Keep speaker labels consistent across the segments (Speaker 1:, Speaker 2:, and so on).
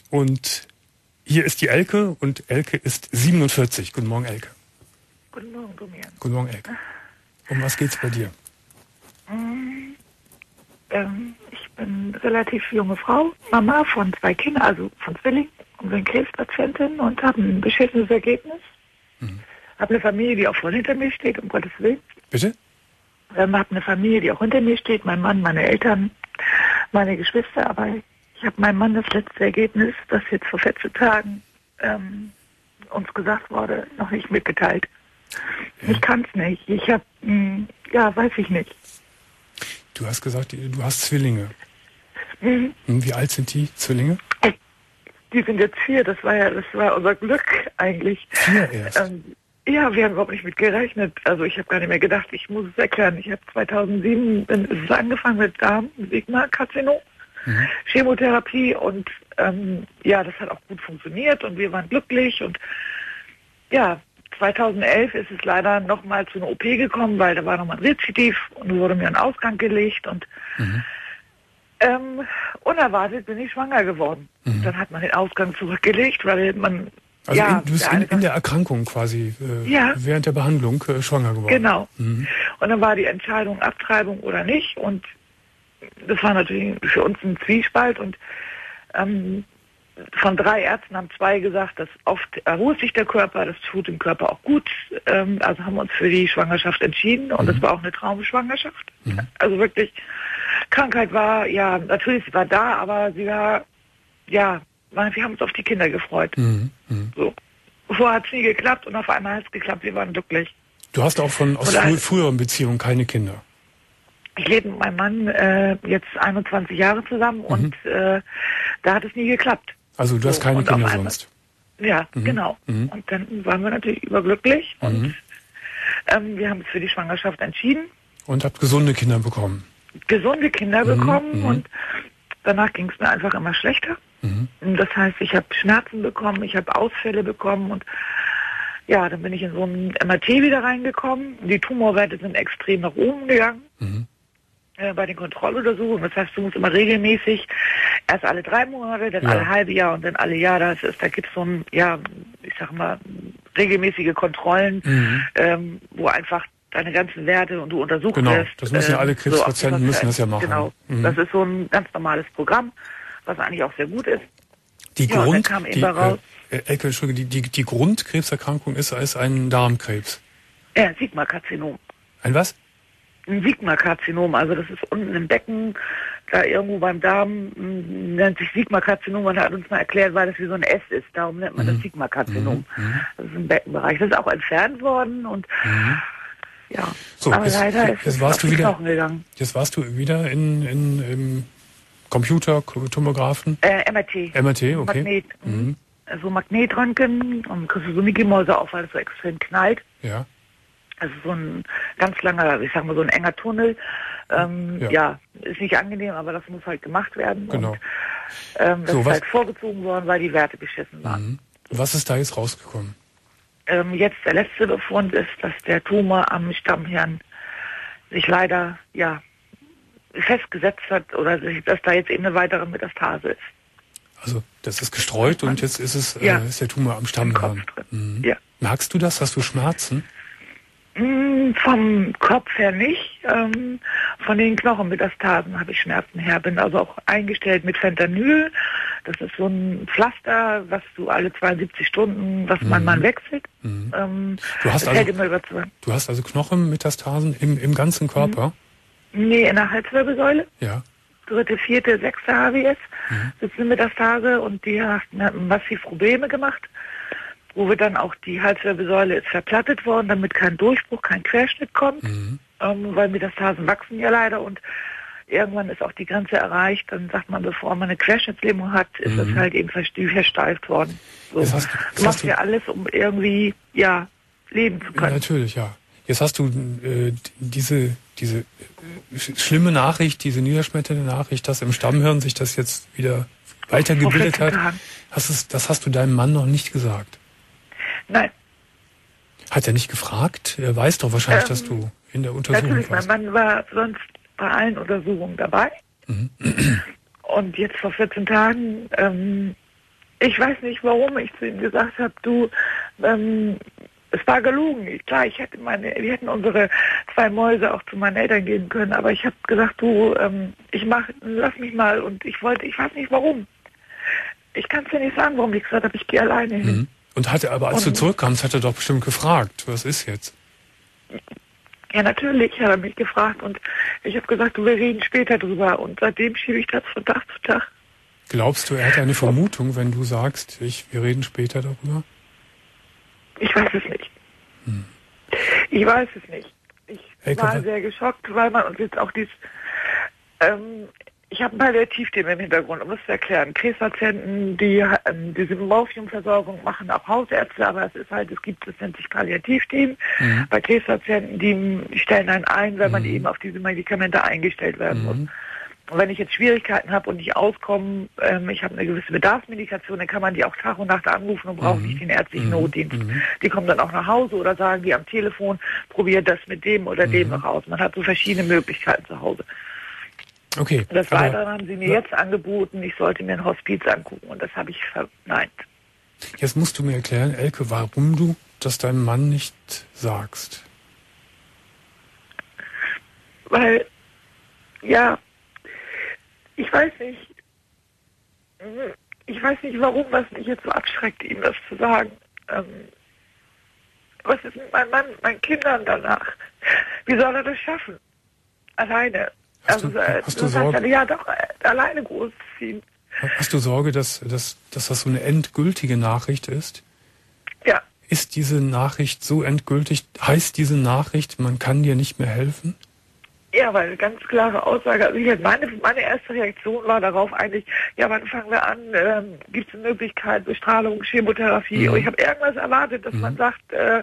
Speaker 1: Und hier ist die Elke und Elke ist 47. Guten Morgen, Elke.
Speaker 2: Guten Morgen, Domian.
Speaker 1: Guten Morgen, Elke. Um was geht's bei dir?
Speaker 2: Ich bin relativ junge Frau, Mama von 2 Kindern, also von Zwillingen und bin Krebspatientin und habe ein beschissenes Ergebnis. Habe eine Familie, die auch voll hinter mir steht, um Gottes Willen.
Speaker 1: Bitte?
Speaker 2: Habe eine Familie, die auch hinter mir steht, mein Mann, meine Eltern, meine Geschwister, aber ich habe meinem Mann das letzte Ergebnis, das jetzt vor 14 Tagen uns gesagt wurde, noch nicht mitgeteilt. Ich kann es nicht. Ich habe, weiß ich nicht.
Speaker 1: Du hast gesagt, du hast Zwillinge.
Speaker 2: Mhm.
Speaker 1: Wie alt sind die Zwillinge?
Speaker 2: Die sind jetzt 4, das war unser Glück eigentlich.
Speaker 1: 4 erst?
Speaker 2: Ja, wir haben überhaupt nicht mit gerechnet. Also ich habe gar nicht mehr gedacht, ich muss es erklären. Ich habe 2007 ist es angefangen mit Darm-Sigma-Karzinom, Chemotherapie und das hat auch gut funktioniert und wir waren glücklich und ja, 2011 ist es leider nochmal zu einer OP gekommen, weil da war nochmal ein Rezidiv und wurde mir ein Ausgang gelegt und unerwartet bin ich schwanger geworden. Dann hat man den Ausgang zurückgelegt, weil man...
Speaker 1: Also du bist in der Erkrankung quasi während der Behandlung schwanger geworden.
Speaker 2: Genau. Und dann war die Entscheidung Abtreibung oder nicht und das war natürlich für uns ein Zwiespalt und von 3 Ärzten haben 2 gesagt, dass oft erholt sich der Körper, das tut dem Körper auch gut. Also haben wir uns für die Schwangerschaft entschieden und das war auch eine Traumschwangerschaft. Also wirklich, Krankheit war, ja, natürlich, sie war da, aber sie war, ja, wir haben uns auf die Kinder gefreut. So. Vorher hat es nie geklappt und auf einmal hat es geklappt, wir waren glücklich.
Speaker 1: Du hast auch aus früheren Beziehungen keine Kinder?
Speaker 2: Ich lebe mit meinem Mann jetzt 21 Jahre zusammen und da hat es nie geklappt.
Speaker 1: Also du hast keine Kinder sonst?
Speaker 2: Ja, genau. Und dann waren wir natürlich überglücklich und wir haben uns für die Schwangerschaft entschieden.
Speaker 1: Und habt gesunde Kinder bekommen? Gesunde
Speaker 2: Kinder bekommen und danach ging es mir einfach immer schlechter. Das heißt, ich habe Schmerzen bekommen, ich habe Ausfälle bekommen und ja, dann bin ich in so ein MRT wieder reingekommen. Die Tumorwerte sind extrem nach oben gegangen. Bei den Kontrolluntersuchungen. Das heißt, du musst immer regelmäßig, erst alle 3 Monate, dann alle halbe Jahr und dann alle Jahr. Da gibt es so ein, ich sag mal, regelmäßige Kontrollen, wo einfach deine ganzen Werte und du untersuchst wirst.
Speaker 1: Genau, das müssen ja alle Krebspatienten müssen das ja machen.
Speaker 2: Genau, das ist so ein ganz normales Programm, was eigentlich auch sehr gut ist.
Speaker 1: Die Grundkrebserkrankung ist ein Darmkrebs.
Speaker 2: Ja, Sigma-Karzinom.
Speaker 1: Ein was?
Speaker 2: Ein Sigma-Karzinom, also das ist unten im Becken, da irgendwo beim Darm, nennt sich Sigma-Karzinom. Man hat uns mal erklärt, weil das wie so ein S ist, darum nennt man das Sigma-Karzinom. Das ist im Beckenbereich. Das ist auch entfernt worden und ja,
Speaker 1: so,
Speaker 2: aber leider ist es auf die Knochen gegangen.
Speaker 1: Jetzt warst du wieder im Computertomographen?
Speaker 2: MRT.
Speaker 1: MRT, okay.
Speaker 2: Magnet. Also Magnetröntgen und kriegst du so Mickey-Mäuse auf, weil es so extrem knallt.
Speaker 1: Ja.
Speaker 2: Also so ein ganz langer, ich sag mal so ein enger Tunnel. Ist nicht angenehm, aber das muss halt gemacht werden.
Speaker 1: Genau.
Speaker 2: Und das ist halt vorgezogen worden, weil die Werte beschissen waren.
Speaker 1: Was ist da jetzt rausgekommen?
Speaker 2: Jetzt der letzte Befund ist, dass der Tumor am Stammhirn sich leider, festgesetzt hat oder dass da jetzt eben eine weitere Metastase ist.
Speaker 1: Also das ist gestreut und jetzt ist ist der Tumor am Stammhirn.
Speaker 2: Ja.
Speaker 1: Merkst du das? Hast du Schmerzen?
Speaker 2: Vom Kopf her nicht. Von den Knochenmetastasen habe ich Schmerzen her. Bin also auch eingestellt mit Fentanyl. Das ist so ein Pflaster, was du alle 72 Stunden, was man wechselt.
Speaker 1: Du hast also Knochenmetastasen im ganzen Körper?
Speaker 2: Nee, in der Halswirbelsäule.
Speaker 1: Ja.
Speaker 2: 3., 4., 6. HWS sitzt eine Metastase und die hat massiv Probleme gemacht, wo wir dann auch die Halswirbelsäule ist verplattet worden, damit kein Durchbruch, kein Querschnitt kommt, weil Metastasen wachsen ja leider und irgendwann ist auch die Grenze erreicht, dann sagt man, bevor man eine Querschnittslähmung hat, ist es halt eben versteift worden. So. Du machst ja alles, um irgendwie, leben zu können.
Speaker 1: Ja, natürlich, ja. Jetzt hast du diese schlimme Nachricht, diese niederschmetternde Nachricht, dass im Stammhirn sich das jetzt wieder weitergebildet hat. Das hast du deinem Mann noch nicht gesagt?
Speaker 2: Nein.
Speaker 1: Hat er nicht gefragt? Er weiß doch wahrscheinlich, dass du in der Untersuchung warst.
Speaker 2: Natürlich, mein Mann war sonst bei allen Untersuchungen dabei. Und jetzt vor 14 Tagen Ich weiß nicht, warum ich zu ihm gesagt habe, du, es war gelogen. Klar, wir hätten unsere 2 Mäuse auch zu meinen Eltern geben können, aber ich habe gesagt, du, lass mich mal, und ich weiß nicht warum. Ich kann es dir nicht sagen, warum ich gesagt habe, ich gehe alleine hin.
Speaker 1: Und als du zurückkamst, hat er doch bestimmt gefragt, was ist jetzt?
Speaker 2: Ja, natürlich hat er mich gefragt und ich habe gesagt, du, wir reden später drüber, und seitdem schiebe ich das von Tag zu Tag.
Speaker 1: Glaubst du, er hat eine Vermutung, wenn du sagst, wir reden später darüber?
Speaker 2: Ich weiß es nicht. Ich weiß es nicht. Ich war sehr geschockt, weil man uns jetzt auch ich habe ein Palliativteam im Hintergrund, um es zu erklären. Krebspatienten, die diese Morphiumversorgung machen, auch Hausärzte, aber es nennt sich Palliativteam. Bei Krebspatienten, die stellen einen ein, wenn man eben auf diese Medikamente eingestellt werden muss. Und wenn ich jetzt Schwierigkeiten habe und nicht auskomme, ich habe eine gewisse Bedarfsmedikation, dann kann man die auch Tag und Nacht anrufen und braucht nicht den ärztlichen Notdienst. Die kommen dann auch nach Hause oder sagen die am Telefon, probiert das mit dem oder dem noch aus. Man hat so verschiedene Möglichkeiten zu Hause.
Speaker 1: Okay.
Speaker 2: Des Weiteren haben sie mir jetzt angeboten, ich sollte mir ein Hospiz angucken, und das habe ich verneint.
Speaker 1: Jetzt musst du mir erklären, Elke, warum du das deinem Mann nicht sagst.
Speaker 2: Weil, ja, ich weiß nicht, warum was mich jetzt so abschreckt, ihm das zu sagen. Was ist mit meinem Mann, meinen Kindern danach? Wie soll er das schaffen? Alleine.
Speaker 1: Hast du Sorge?
Speaker 2: Ja, doch, alleine großziehen.
Speaker 1: Hast du Sorge, dass das so eine endgültige Nachricht ist?
Speaker 2: Ja.
Speaker 1: Ist diese Nachricht so endgültig? Heißt diese Nachricht, man kann dir nicht mehr helfen?
Speaker 2: Ja, weil eine ganz klare Aussage. Also meine erste Reaktion war darauf eigentlich, ja, wann fangen wir an? Gibt es eine Möglichkeit, Bestrahlung, Chemotherapie? Und ich habe irgendwas erwartet, dass man sagt,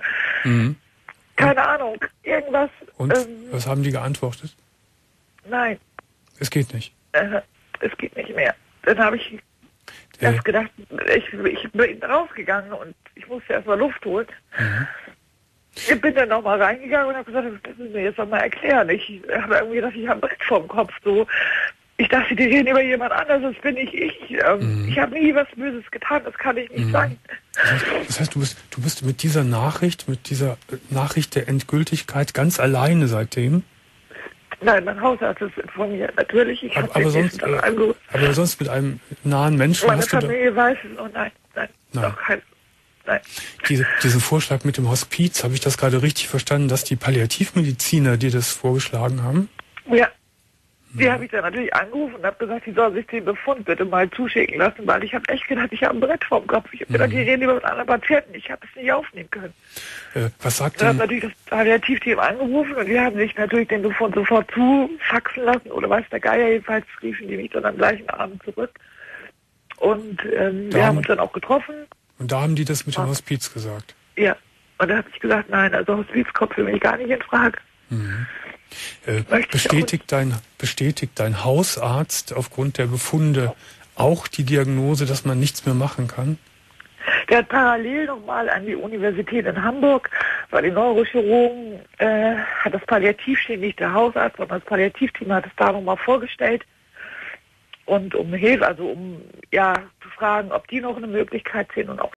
Speaker 2: keine Ahnung, irgendwas.
Speaker 1: Und was haben die geantwortet?
Speaker 2: Nein.
Speaker 1: Es geht nicht.
Speaker 2: Es geht nicht mehr. Dann habe ich erst gedacht, ich bin rausgegangen und ich musste erstmal Luft holen. Ich bin dann nochmal reingegangen und habe gesagt, das müssen wir jetzt nochmal erklären. Ich habe irgendwie gedacht, ich habe ein Brett vorm Kopf. So. Ich dachte, die reden über jemand anderes, das bin nicht ich. Ich habe nie was Böses getan, das kann ich nicht sagen.
Speaker 1: Das heißt, du bist mit dieser Nachricht der Endgültigkeit ganz alleine seitdem?
Speaker 2: Nein, mein Hausarzt ist informiert, natürlich.
Speaker 1: Aber sonst mit einem nahen Menschen
Speaker 2: meine
Speaker 1: hast du
Speaker 2: Familie weiß es. Oh nein. Doch kein. Nein.
Speaker 1: Diesen Vorschlag mit dem Hospiz, habe ich das gerade richtig verstanden, dass die Palliativmediziner dir das vorgeschlagen haben?
Speaker 2: Ja. Die habe ich dann natürlich angerufen und habe gesagt, die soll sich den Befund bitte mal zuschicken lassen, weil ich habe echt gedacht, ich habe ein Brett vorm Kopf. Ich habe gedacht, die reden über mit anderen Patienten. Ich habe es nicht aufnehmen können.
Speaker 1: Was sagt
Speaker 2: denn? Ich
Speaker 1: habe
Speaker 2: natürlich das Palliativteam angerufen und die haben sich natürlich den Befund sofort zufaxen lassen oder weiß der Geier, jedenfalls riefen die mich dann am gleichen Abend zurück. Und wir haben uns dann auch getroffen.
Speaker 1: Und da haben die das mit dem Hospiz gesagt?
Speaker 2: Ja. Und da habe ich gesagt, nein, also Hospiz kommt für mich gar nicht in Frage.
Speaker 1: Bestätigt dein Hausarzt aufgrund der Befunde auch die Diagnose, dass man nichts mehr machen kann?
Speaker 2: Der hat parallel nochmal an die Universität in Hamburg, weil die Neurochirurgen hat das Palliativteam, nicht der Hausarzt, sondern das Palliativteam hat es da nochmal vorgestellt. Und um Hilfe, also zu fragen, ob die noch eine Möglichkeit sehen und auch